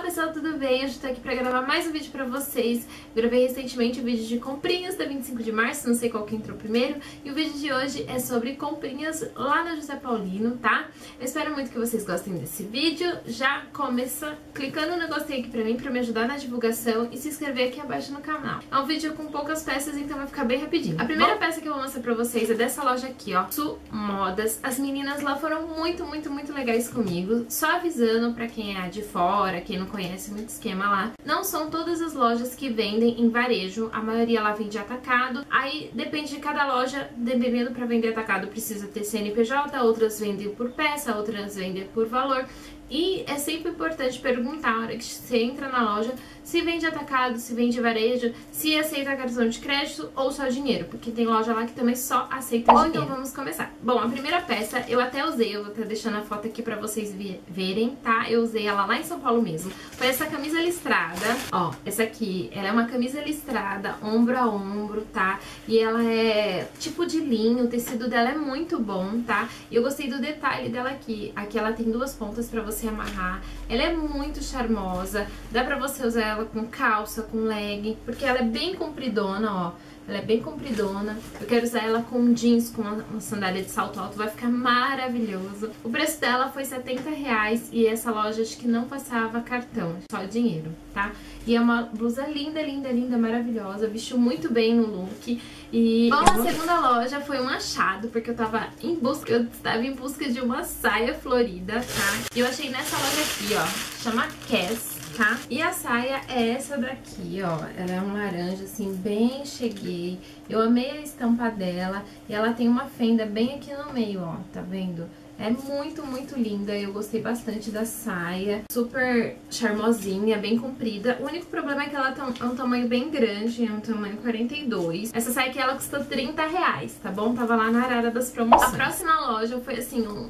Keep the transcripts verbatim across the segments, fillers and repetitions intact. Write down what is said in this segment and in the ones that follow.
pessoal, tudo bem? Hoje eu tô aqui pra gravar mais um vídeo pra vocês. Eu gravei recentemente um vídeo de comprinhas da vinte e cinco de março, não sei qual que entrou primeiro. E o vídeo de hoje é sobre comprinhas lá na José Paulino, tá? Eu espero muito que vocês gostem desse vídeo. Já começa clicando no gostei aqui pra mim, pra me ajudar na divulgação e se inscrever aqui abaixo no canal. É um vídeo com poucas peças, então vai ficar bem rapidinho. A primeira Bom, peça que eu vou mostrar pra vocês é dessa loja aqui, ó, Su Modas. As meninas lá foram muito, muito, muito legais comigo. Só avisando pra quem é de fora, quem não conhece muito esquema lá, não são todas as lojas que vendem em varejo, a maioria lá vende atacado, aí depende de cada loja, dependendo pra vender atacado precisa ter C N P J, outras vendem por peça, outras vendem por valor. E é sempre importante perguntar na hora que você entra na loja se vende atacado, se vende varejo, se aceita cartão de crédito ou só dinheiro, porque tem loja lá que também só aceita dinheiro. Então vamos começar. Bom, a primeira peça eu até usei, eu vou estar deixando a foto aqui pra vocês verem, tá? Eu usei ela lá em São Paulo mesmo. Foi essa camisa listrada, ó, essa aqui, ela é uma camisa listrada, ombro a ombro, tá? E ela é tipo de linho, o tecido dela é muito bom, tá? E eu gostei do detalhe dela aqui. Aqui ela tem duas pontas pra você amarrar, ela é muito charmosa, dá pra você usar ela com calça, com leg, porque ela é bem compridona, ó, ela é bem compridona. Eu quero usar ela com jeans, com uma, uma sandália de salto alto, vai ficar maravilhoso. O preço dela foi setenta reais e essa loja acho que não passava cartão, só dinheiro, tá? E é uma blusa linda, linda, linda, maravilhosa, vestiu muito bem no look. E bom, a segunda loja foi um achado, porque eu tava em busca, eu estava em busca de uma saia florida, tá? E eu achei nessa loja aqui, ó, chama Cass, tá? E a saia é essa daqui, ó, ela é um laranja, assim, bem cheguei. Eu amei a estampa dela e ela tem uma fenda bem aqui no meio, ó, tá vendo? É muito, muito linda, eu gostei bastante da saia, super charmosinha, bem comprida. O único problema é que ela é um tamanho bem grande, é um tamanho quarenta e dois. Essa saia aqui, ela custou trinta reais, tá bom? Tava lá na Arara das promoções. A próxima loja foi, assim, um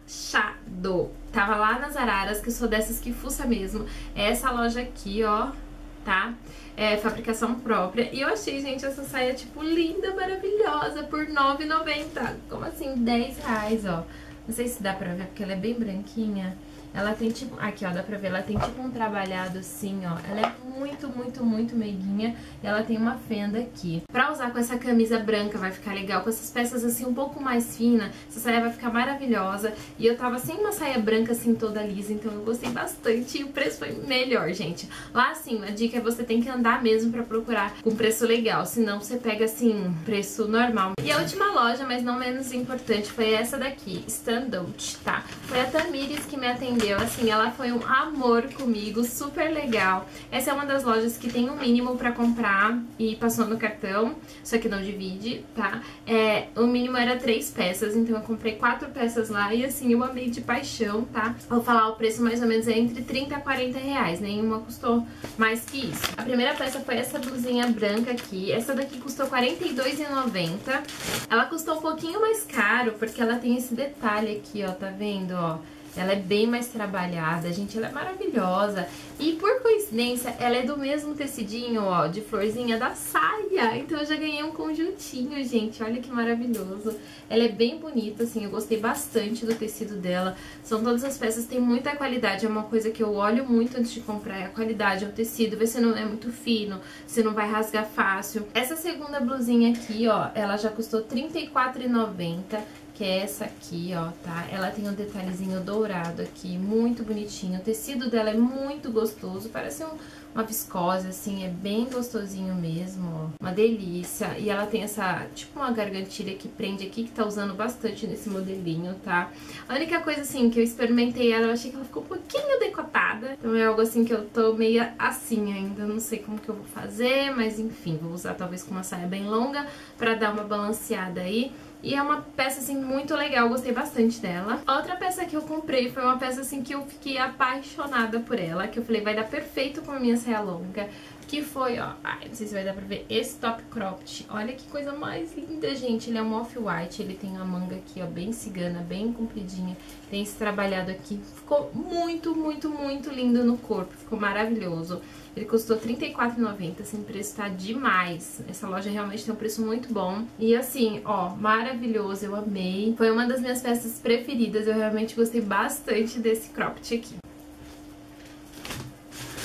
achado. Tava lá nas Araras, que eu sou dessas que fuça mesmo. É essa loja aqui, ó, tá? É fabricação própria. E eu achei, gente, essa saia, tipo, linda, maravilhosa, por nove reais e noventa centavos. Como assim? dez reais, ó. Não sei se dá pra ver, porque ela é bem branquinha. Ela tem tipo... Aqui, ó, dá pra ver. Ela tem tipo um trabalhado assim, ó. Ela é muito, muito, muito meiguinha. E ela tem uma fenda aqui. Pra usar com essa camisa branca vai ficar legal. Com essas peças assim um pouco mais finas, essa saia vai ficar maravilhosa. E eu tava sem uma saia branca assim toda lisa, então eu gostei bastante. E o preço foi melhor, gente. Lá, assim, a dica é você tem que andar mesmo pra procurar com preço legal. Senão você pega, assim, preço normal. E a última loja, mas não menos importante, foi essa daqui, Standout, tá? Foi a Tamires que me atendeu. Assim, ela foi um amor comigo, super legal. Essa é uma das lojas que tem um mínimo pra comprar e passou no cartão, só que não divide, tá? É, o mínimo era três peças, então eu comprei quatro peças lá e assim, eu amei de paixão, tá? Vou falar o preço mais ou menos é entre trinta a quarenta reais, nenhuma custou mais que isso. A primeira peça foi essa blusinha branca aqui, essa daqui custou quarenta e dois reais e noventa centavos. Ela custou um pouquinho mais caro, porque ela tem esse detalhe aqui, ó, tá vendo, ó? Ela é bem mais trabalhada, gente, ela é maravilhosa. E por coincidência, ela é do mesmo tecidinho, ó, de florzinha da saia. Então eu já ganhei um conjuntinho, gente, olha que maravilhoso. Ela é bem bonita, assim, eu gostei bastante do tecido dela. São todas as peças, tem muita qualidade, é uma coisa que eu olho muito antes de comprar, é a qualidade, é o tecido, ver se não é muito fino, se não vai rasgar fácil. Essa segunda blusinha aqui, ó, ela já custou trinta e quatro reais e noventa centavos. Que é essa aqui, ó, tá? Ela tem um detalhezinho dourado aqui, muito bonitinho. O tecido dela é muito gostoso, parece um, uma viscose, assim, é bem gostosinho mesmo, ó. Uma delícia. E ela tem essa, tipo uma gargantilha que prende aqui, que tá usando bastante nesse modelinho, tá? A única coisa, assim, que eu experimentei ela, eu achei que ela ficou um pouquinho decotada. Então é algo, assim, que eu tô meio assim ainda, não sei como que eu vou fazer, mas enfim, vou usar talvez com uma saia bem longa pra dar uma balanceada aí. E é uma peça, assim, muito legal, gostei bastante dela. Outra peça que eu comprei foi uma peça, assim, que eu fiquei apaixonada por ela, que eu falei, vai dar perfeito com a minha saia longa, que foi, ó, ai, não sei se vai dar pra ver, esse top cropped. Olha que coisa mais linda, gente. Ele é um off-white, ele tem a manga aqui, ó, bem cigana, bem compridinha. Tem esse trabalhado aqui. Ficou muito, muito, muito lindo no corpo, ficou maravilhoso. Ele custou trinta e quatro reais e noventa centavos, assim, o preço tá demais. Essa loja realmente tem um preço muito bom. E assim, ó, maravilhoso, eu amei. Foi uma das minhas peças preferidas, eu realmente gostei bastante desse cropped aqui.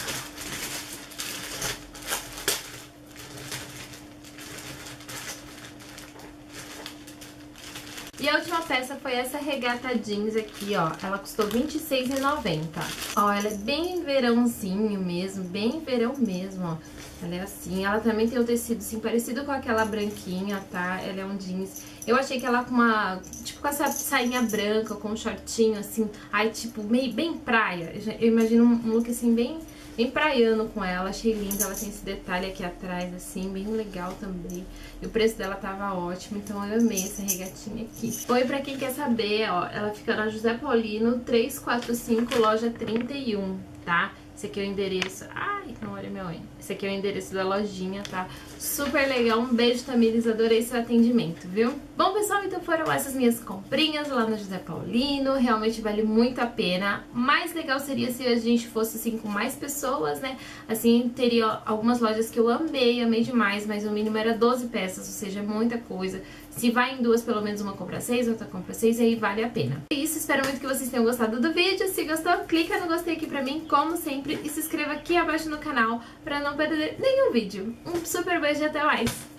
peça foi essa regata jeans aqui, ó. Ela custou vinte e seis reais e noventa centavos. Ó, ela é bem verãozinho mesmo, bem verão mesmo, ó. Ela é assim, ela também tem o tecido assim, parecido com aquela branquinha, tá? Ela é um jeans. Eu achei que ela com uma, tipo com essa sainha branca, com um shortinho assim, aí tipo, meio bem praia. Eu imagino um look assim, bem, bem praiano com ela, achei linda. Ela tem esse detalhe aqui atrás assim, bem legal também. E o preço dela tava ótimo, então eu amei essa regatinha aqui. Foi pra quem quer saber, ó, ela fica na José Paulino, trezentos e quarenta e cinco, loja trinta e um, tá? Esse aqui é o endereço... Ai, não olha meu unha. Esse aqui é o endereço da lojinha, tá? Super legal. Um beijo, Tamires. Adorei seu atendimento, viu? Bom, pessoal, então foram essas minhas comprinhas lá no José Paulino. Realmente vale muito a pena. Mais legal seria se a gente fosse, assim, com mais pessoas, né? Assim, teria algumas lojas que eu amei, amei demais, mas o mínimo era doze peças, ou seja, muita coisa. Se vai em duas, pelo menos uma compra seis, outra compra seis, aí vale a pena. É isso, espero muito que vocês tenham gostado do vídeo. Se gostou, clica no gostei aqui pra mim, como sempre, e se inscreva aqui abaixo no canal pra não perder nenhum vídeo. Um super beijo e até mais!